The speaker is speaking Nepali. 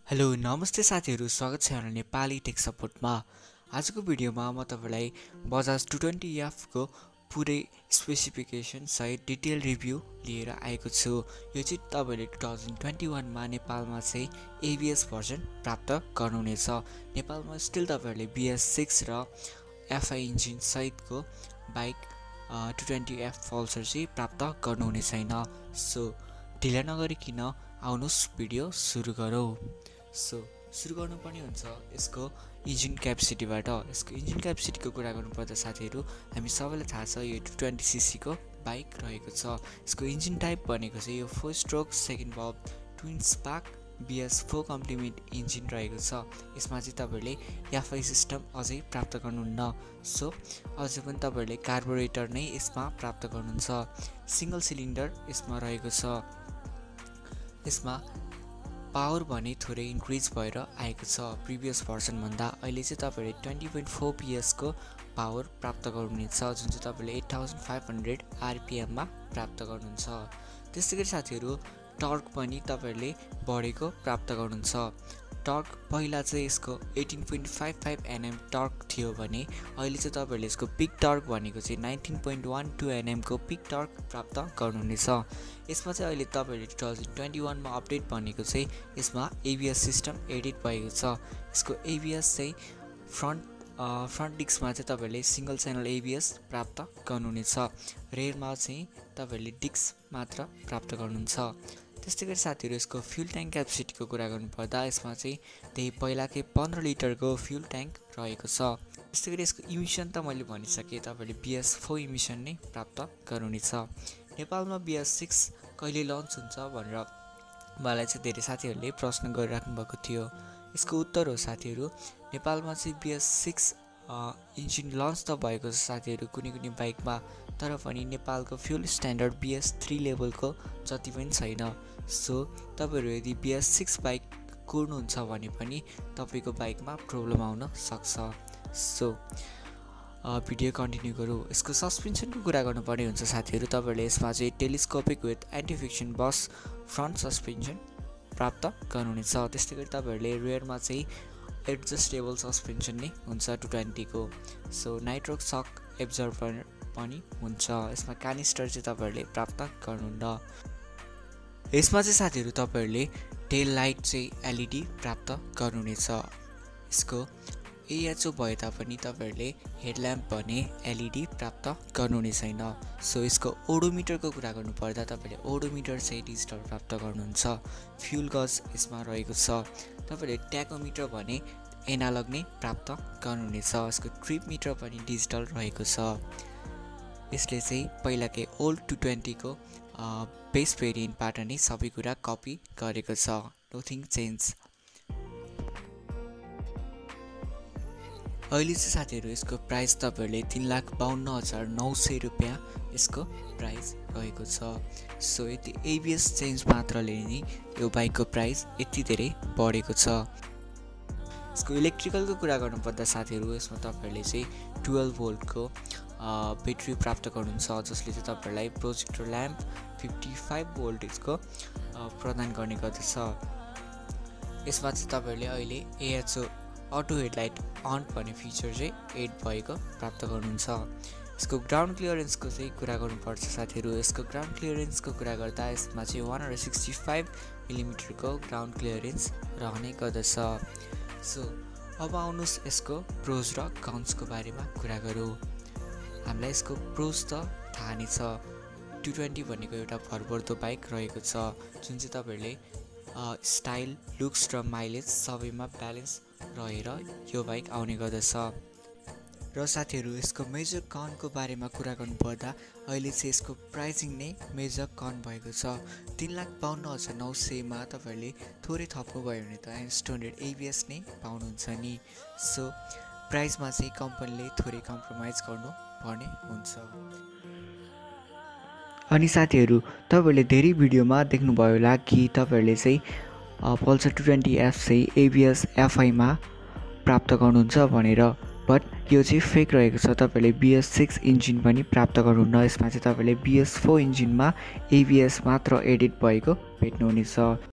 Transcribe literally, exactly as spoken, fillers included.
हेलो नमस्ते साथीहरु, स्वागत छ हाम्रो नेपाली टेक सपोर्टमा। आजको भिडियोमा म तपाईलाई बजाज टू ट्वेन्टी एफ को पुरै स्पेसिफिकेसन सहित डिटेल रिभ्यू लिएर आएको छु। यो चाहिँ तपाईले टू थाउजन्ड ट्वेन्टी वन मा नेपालमा चाहिँ ए बी एस भर्जन प्राप्त गर्नुहुनेछ। नेपालमा स्टिल तपाईहरुले बी एस सिक्स र एफ आई इन्जिन सहितको bike two twenty F Pulsar चाहिँ प्राप्त गर्नुहुने छैन। सो ढिला नगरिकन आउनुस् भिडियो सुरु गरौँ। सो सुरु गर्नुपर्ने हुन्छ यसको इन्जिन क्यापेसिटीबाट। यसको इन्जिन क्यापेसिटीको कुरा गर्नुपर्दा साथीहरु, हामी सबैलाई थाहा छ यो टू ट्वेन्टी सी सी को बाइक रहेको छ। यसको इन्जिन टाइप भनेको चाहिँ यो four stroke second valve twin spark B S four complement engine रहेको छ। यसमा चाहिँ तपाईहरुले एफ आई सिस्टम अझै प्राप्त गर्नुहुन्न। सो अझै पनि तपाईहरुले कार्बोरेटर नै यसमा प्राप्त गर्नुहुन्छ। सिंगल सिलिन्डर यसमा रहेको छ। यसमा पावर भने थोरै इन्क्रिज भएर आएको छ प्रिभियस भर्जन भन्दा। अहिले चाहिँ तपाईहरुले twenty point four P S को पावर प्राप्त गर्नुहुनेछ, जुन चाहिँ तपाईले eight thousand five hundred R P M मा प्राप्त गर्नुहुन्छ। त्यसैगरी साथीहरु, टर्क पनि तपाईहरुले बढेको प्राप्त गर्नुहुन्छ। टर्क पहिला चाहिँ यसको eighteen point five five N M torque थियो भने अहिले चाहिँ तपाईहरुले यसको पिक टर्क भनेको चाहिँ nineteen point one two N M को पिक टर्क प्राप्त गर्नुहुनेछ। यसमा चाहिँ अहिले तपाईहरुले टू थाउजन्ड ट्वेन्टी वन मा अपडेट भनेको चाहिँ यसमा A B S system edit भएको छ। यसको ए बी एस चाहिँ फ्रन्ट फ्रन्ट डिस्कमा चाहिँ तपाईहरुले single channel A B S प्राप्त गर्नुहुनेछ। रेयरमा चाहिँ तपाईहरुले डिस्क मात्र प्राप्त गर्नुहुन्छ। त्यस्तै गरी साथीहरु, यसको फ्युल ट्याङ्क क्यापेसिटीको कुरा गर्नुपर्दा यसमा चाहिँ त्यही पहिलाकै पन्ध्र लिटरको फ्युल ट्याङ्क रहेको छ। त्यस्तै गरी यसको इमिसन त मैले भनिसकेँ, तपाईले बी एस फोर इमिसन नै प्राप्त गर्नुहुनेछ। नेपालमा बी एस सिक्स कहिले लन्च हुन्छ भनेर मलाई चाहिँ धेरै साथीहरूले प्रश्न गरिराख्नु भएको थियो। यसको उत्तर हो साथीहरु, नेपालमा चाहिँ B S six engine launch त भएको छ साथीहरु कुनै कुनै बाइकमा, तर पनि नेपालको fuel standard B S three लेभलको जति पनि छैन। सो तपाईहरु यदि बी एस सिक्स बाइक कुर्नुहुन्छ भने पनि तपाईको बाइकमा प्रब्लम आउन सक्छ। सो भिडियो कन्टिन्यू गरौँ। यसको सस्पेन्सनको कुरा गर्नुपर्ने हुन्छ साथीहरु, तपाईहरुले यसमा चाहिँ telescopic with anti friction bush front suspension प्राप्त गर्नुहुनेछ। त्यस्तै गरी तपाईहरुले रियरमा चाहिँ एडजस्टेबल सस्पेन्सन नै हुन्छ टू ट्वेन्टी को। सो नाइट्रो सक एब्जर्बर पनि हुन्छ। यसमा क्यानिस्टर चाहिँ तपाईहरुले प्राप्त गर्नुहुन्न। यसमा चाहिँ साथीहरु तपाईहरुले टेल लाइट चाहिँ एल ई डी प्राप्त गर्नुहुनेछ। यसको ए एच ओ भए तापनि तपाईहरुले हेडल्याम्प भने एल ई डी प्राप्त गर्नुहुने छैन। सो यसको ओडोमिटरको कुरा गर्नुपर्दा तपाईले ओडोमिटर चाहिँ डिजिटल प्राप्त गर्नुहुन्छ। फ्युल गज यसमा रहेको छ। तपाईले ट्याकोमिटर भने एनालग नै प्राप्त गर्नुहुनेछ। यसको ट्रिप मिटर पनि डिजिटल रहेको छ। यसले चाहिँ पहिलाकै ओल्ड टू ट्वेन्टी को बेस भेरिएन्टबाट नै सबै कुरा कपी गरेको छ। Nothing change. अहिले चाहिँ साथीहरु, यसको प्राइस तपाईहरुले तीन लाख बाउन्न हजार नौ सय रुपियाँ यसको प्राइस रहेको छ। सो यति ए बी एस चेन्ज मात्रले नै यो बाइकको प्राइस यति धेरै बढेको छ। यसको इलेक्ट्रिकलको कुरा गर्नुपर्दा साथीहरु, यसमा तपाईहरुले चाहिँ ट्वेल्भ भोल्टको ब्याट्री प्राप्त गर्नुहुन्छ, जसले चाहिँ तपाईहरुलाई प्रोजेक्टर ल्याम्प फिफ्टी फाइभ भोल्टेजको प्रदान गर्ने गर्दछ। यसमा चाहिँ तपाईहरुले अहिले A H O auto headlight on भन्ने फिचर चाहिँ एड भएको प्राप्त गर्नुहुन्छ। यसको ग्राउन्ड क्लियरेन्सको चाहिँ कुरा गर्नुपर्छ साथीहरु। यसको ग्राउन्ड क्लियरेन्सको कुरा गर्दा यसमा चाहिँ वान हन्ड्रेड सिक्सटी फाइभ मिलिमिटरको ग्राउन्ड क्लियरेन्स रहने गर्दछ। सो अब आउनुहोस् यसको प्रोज र कन्सको बारेमा कुरा गरौँ। हामीलाई यसको प्रोज त थाहा नै छ। टू ट्वेन्टी भनेको एउटा भरपर्दो बाइक रहेको छ, जुन चाहिँ तपाईहरुले स्टाइल, लुक्स र माइलेज सबैमा ब्यालेन्स रहेर यो बाइक आउने गर्दछ। र साथीहरु, यसको मेजर कनको बारेमा कुरा गर्नुपर्दा अहिले चाहिँ यसको प्राइसिङ नै मेजर कन भएको छ। तीन लाख बाउन्न हजार नौ सयमा तपाईहरुले थोरै थप्नु भयो भने त स्ट्यान्डर्ड ए बी एस नै पाउनुहुन्छ नि। सो प्राइसमा चाहिँ कम्पनीले थोरै कम्प्रोमाइज गर्नु पर्ने हुन्छ। अनि साथीहरु, तपाईहरुले धेरै भिडियोमा देख्नुभयो होला कि तपाईहरुले चाहिँ पल्सर टू ट्वेन्टी एफ चाहिँ A B S F I मा प्राप्त गर्नुहुन्छ भनेर, बट यो चाहिँ फेक रहेको छ। तपाईहरुले बी एस सिक्स इन्जिन पनि प्राप्त गर्नुहुन्न। यसमा चाहिँ तपाईहरुले बी एस फोर इन्जिनमा ए बी एस मात्र एडिट भएको भेट्नुहुनेछ।